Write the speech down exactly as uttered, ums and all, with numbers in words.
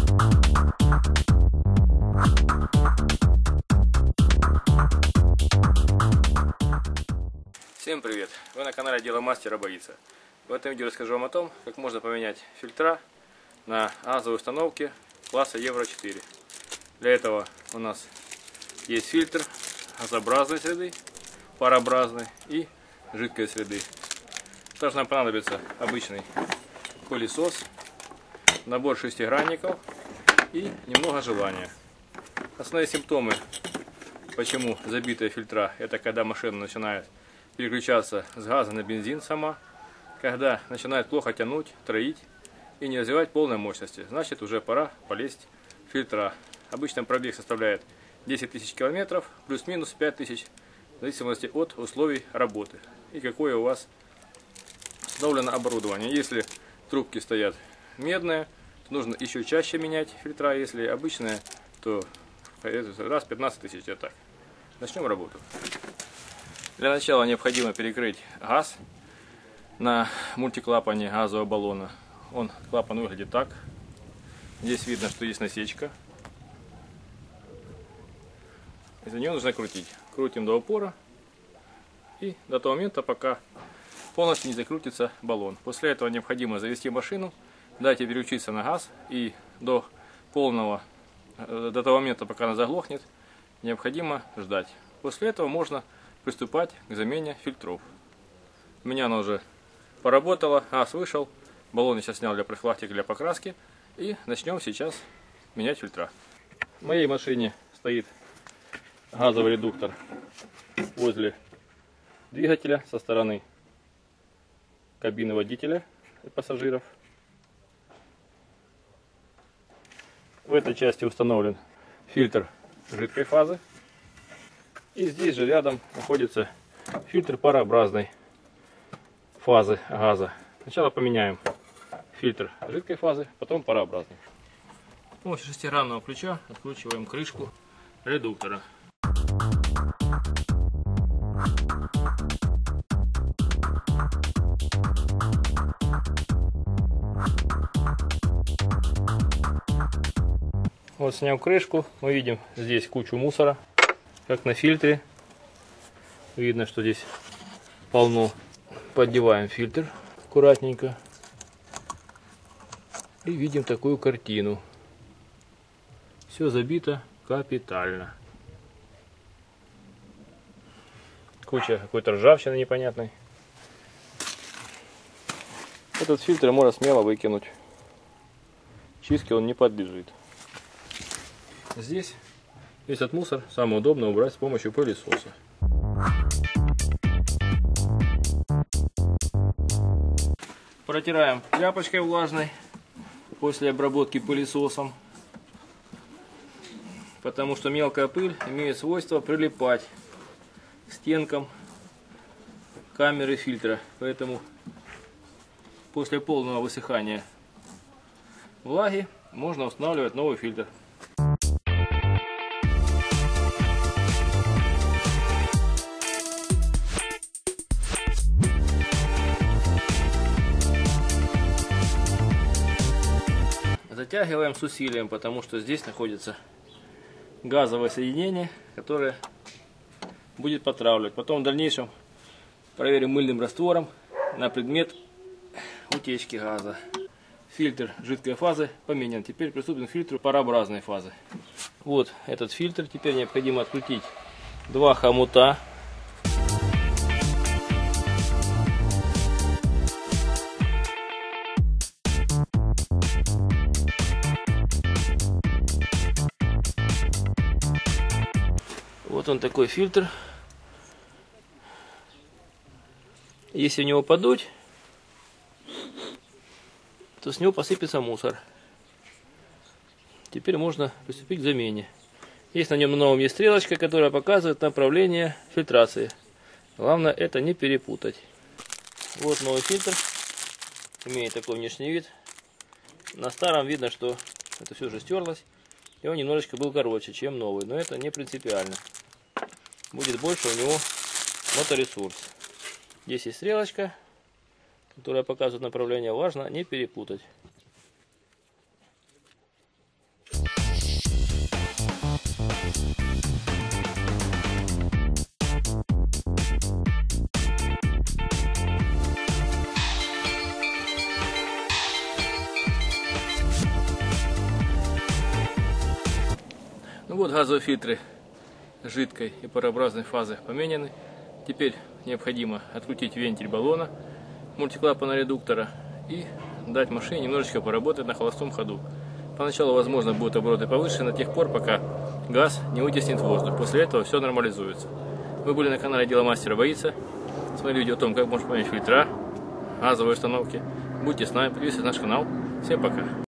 Всем привет! Вы на канале Дело Мастера Боится. В этом видео расскажу вам о том, как можно поменять фильтра на газовой установке класса Евро четыре. Для этого у нас есть фильтр газообразной среды, парообразной и жидкой среды. Также нам понадобится обычный пылесос, набор шестигранников и немного желания. Основные симптомы, почему забитые фильтра, это когда машина начинает переключаться с газа на бензин сама, когда начинает плохо тянуть, троить и не развивать полной мощности, значит уже пора полезть в фильтра. Обычно пробег составляет десять тысяч километров, плюс-минус пять тысяч, в зависимости от условий работы и какое у вас установлено оборудование. Если трубки стоят медные, то нужно еще чаще менять фильтра, если обычные, то раз пятнадцать тысяч. Это так. Начнем работу. Для начала необходимо перекрыть газ на мультиклапане газового баллона. Он, клапан выглядит так. Здесь видно, что есть насечка. Из-за нее нужно крутить. Крутим до упора и до того момента, пока полностью не закрутится баллон. После этого необходимо завести машину, дать ей переключиться на газ, и до полного, до того момента, пока она заглохнет, необходимо ждать. После этого можно приступать к замене фильтров. У меня она уже поработала, газ вышел, баллон я сейчас снял для профилактики, для покраски, и начнем сейчас менять фильтра. В моей машине стоит газовый редуктор возле двигателя со стороны кабины водителя и пассажиров. В этой части установлен фильтр жидкой фазы. И здесь же рядом находится фильтр парообразной фазы газа. Сначала поменяем фильтр жидкой фазы, потом парообразный. С помощью шестигранного ключа откручиваем крышку редуктора. Вот, сняв крышку, мы видим здесь кучу мусора, как на фильтре. Видно, что здесь полно. Поддеваем фильтр аккуратненько и видим такую картину. Все забито капитально. Куча какой-то ржавчины непонятной. Этот фильтр можно смело выкинуть. Чистке он не подлежит. Здесь весь этот мусор самое удобно убрать с помощью пылесоса. Протираем тряпочкой влажной после обработки пылесосом, потому что мелкая пыль имеет свойство прилипать к стенкам камеры фильтра. Поэтому после полного высыхания влаги можно устанавливать новый фильтр. Затягиваем с усилием, потому что здесь находится газовое соединение, которое будет потравливать. Потом в дальнейшем проверим мыльным раствором на предмет утечки газа. Фильтр жидкой фазы поменян. Теперь приступим к фильтру парообразной фазы. Вот этот фильтр. Теперь необходимо открутить два хомута. Вот он такой фильтр. Если в него подуть, то с него посыпется мусор. Теперь можно приступить к замене. Есть на нем на новом есть стрелочка, которая показывает направление фильтрации. Главное это не перепутать. Вот новый фильтр. Имеет такой внешний вид. На старом видно, что это все уже стерлось. И он немножечко был короче, чем новый. Но это не принципиально. Будет больше у него моторесурс. Здесь есть стрелочка, которая показывает направление. Важно не перепутать. Вот газовые фильтры жидкой и парообразной фазы поменяны. Теперь необходимо открутить вентиль баллона мультиклапана редуктора и дать машине немножечко поработать на холостом ходу. Поначалу, возможно, будут обороты повыше до тех пор, пока газ не вытеснит воздух. После этого все нормализуется. Вы были на канале Дело мастера боится. Смотрели видео о том, как можно поменять фильтра газовой установки. Будьте с нами, подписывайтесь на наш канал. Всем пока!